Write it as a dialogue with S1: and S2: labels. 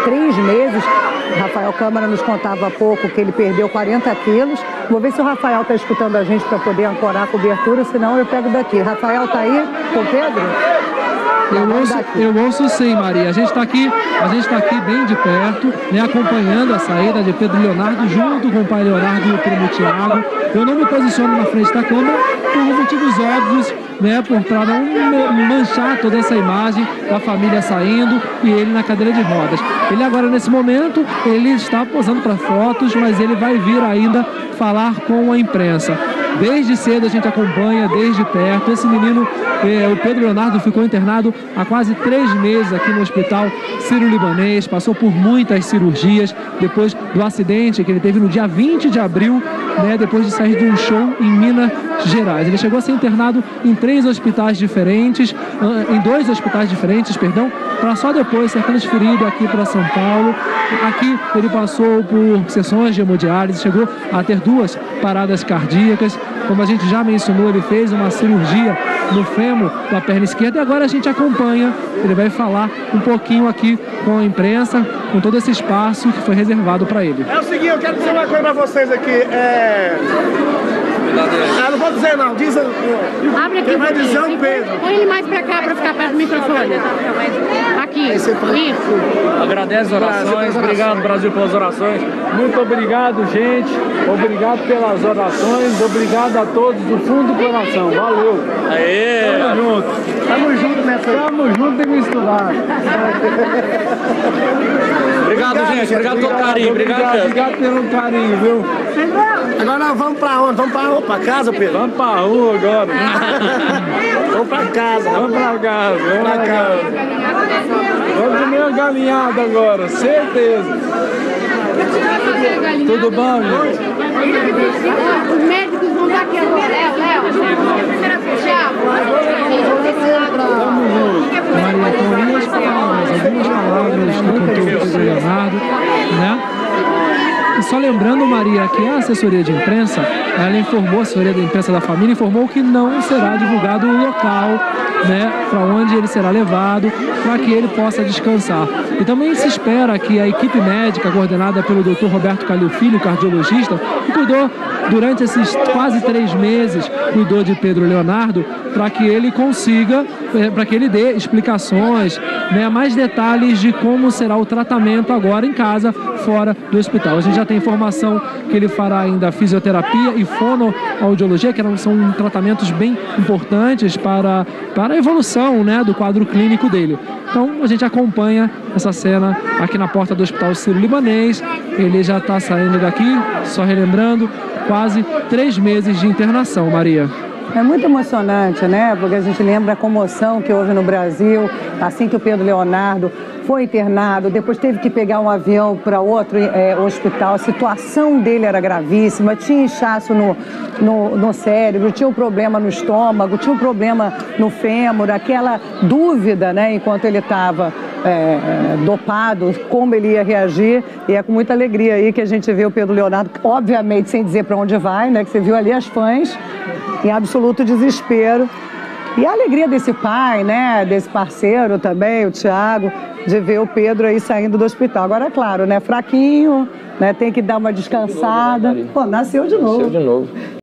S1: 3 meses. Rafael Câmara nos contava há pouco que ele perdeu 40 quilos. Vou ver se o Rafael está escutando a gente para poder ancorar a cobertura, senão eu pego daqui. Rafael está aí com o Pedro?
S2: Eu ouço sim, Maria. A gente está aqui bem de perto, né, acompanhando a saída de Pedro Leonardo junto com o pai Leonardo e o primo Tiago. Eu não me posiciono na frente da câmera por motivos óbvios, né, para não manchar toda essa imagem da família saindo e ele na cadeira de rodas. Ele agora, nesse momento, ele está posando para fotos, mas ele vai vir ainda falar com a imprensa. Desde cedo a gente acompanha, desde perto. Esse menino, o Pedro Leonardo, ficou internado há quase 3 meses aqui no Hospital Sírio-Libanês, passou por muitas cirurgias depois do acidente que ele teve no dia 20 de abril, né, depois de sair de um show em Minas Gerais. Ele chegou a ser internado em 2 hospitais diferentes, para só depois ser transferido aqui para São Paulo. Aqui ele passou por sessões de hemodiálise, chegou a ter 2 paradas cardíacas. Como a gente já mencionou, ele fez uma cirurgia no fêmur da perna esquerda e agora a gente acompanha. Ele vai falar um pouquinho aqui com a imprensa, com todo esse espaço que foi reservado para ele.
S3: É o seguinte, eu quero dizer uma coisa para vocês aqui. Não vou dizer não, diz
S4: Abre aqui.
S3: Quem vai dizer é o Pedro.
S4: Põe ele mais pra cá, pra ficar perto do microfone. Aqui, isso.
S5: Agradece as orações, obrigado Brasil pelas orações. Muito obrigado, gente. Obrigado pelas orações, obrigado a todos do fundo do coração. Valeu.
S3: Aê! Tamo junto. Tamo junto nessa. Tamo junto e misturado.
S5: Obrigado, gente. Obrigado pelo carinho.
S3: Obrigado pelo carinho, viu? Agora nós vamos pra onde? Vamos pra rua, pra casa, Pedro?
S5: Vamos pra rua agora.
S3: Vamos pra casa.
S5: Vamos pra casa.
S3: Vamos pra casa.
S5: Vamos comer uma galinhada agora, certeza. Tudo bom, gente?
S4: Os médicos vão dar aqui agora. Léo.
S2: Maria, com algumas palavras que contou o Pedro Leonardo, né? E só lembrando, Maria, que a assessoria de imprensa, ela informou, a assessoria de imprensa da família informou que não será divulgado o local, né, para onde ele será levado, para que ele possa descansar. E também se espera que a equipe médica, coordenada pelo Dr. Roberto Calil Filho, cardiologista, que cuidou durante esses quase 3 meses, cuidou de Pedro Leonardo, para que ele consiga, para que ele dê explicações, né, mais detalhes de como será o tratamento agora em casa, fora do hospital. A gente já tem informação que ele fará ainda fisioterapia e fonoaudiologia, que são tratamentos bem importantes para a evolução, né, do quadro clínico dele. Então a gente acompanha essa cena aqui na porta do Hospital Sírio-Libanês. Ele já está saindo daqui, só relembrando, quase 3 meses de internação, Maria.
S1: É muito emocionante, né? Porque a gente lembra a comoção que houve no Brasil, assim que o Pedro Leonardo foi internado, depois teve que pegar um avião para outro hospital. A situação dele era gravíssima, tinha inchaço no cérebro, tinha um problema no estômago, tinha um problema no fêmur, aquela dúvida, né, enquanto ele estava dopado, como ele ia reagir. E é com muita alegria aí que a gente vê o Pedro Leonardo, obviamente sem dizer para onde vai, né, que você viu ali as fãs, em absoluto desespero. E a alegria desse pai, né, desse parceiro também, o Tiago, de ver o Pedro aí saindo do hospital. Agora, é claro, né, fraquinho, né, tem que dar uma descansada. Pô, nasceu de novo.